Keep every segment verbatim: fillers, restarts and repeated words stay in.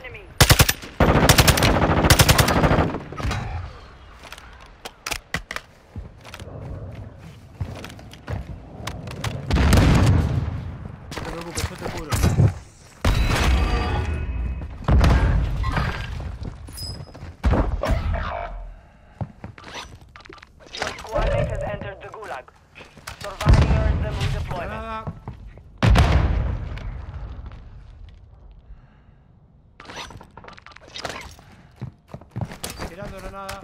enemy. No te preocupes, yo te curo. Your squad mate has entered the gulag. Surviving earns them redeployment. Granada. Tirando granada.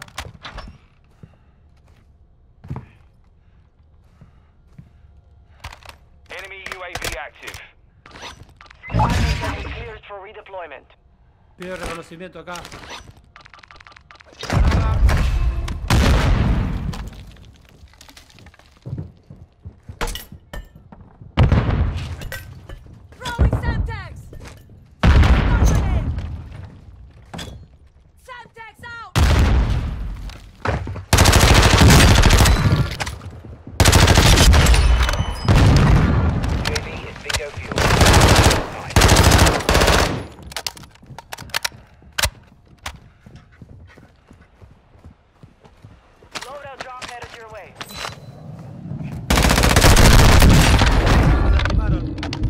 Enemy U A V active. Squad mate has been cleared for redeployment. Pido reconocimiento acá. Granada. Throwing Semtex! Grenade! Semtex out! U A V is bingo fuel. Loadout drop headed your way. Me lastimaron.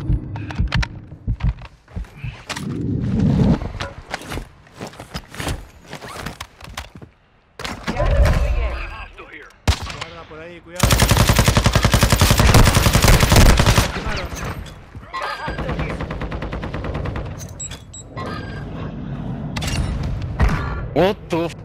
Gas is moving in. Hostile here. Guarda por ahí, cuidado. Me lastimaron. Got a hostile here. What the f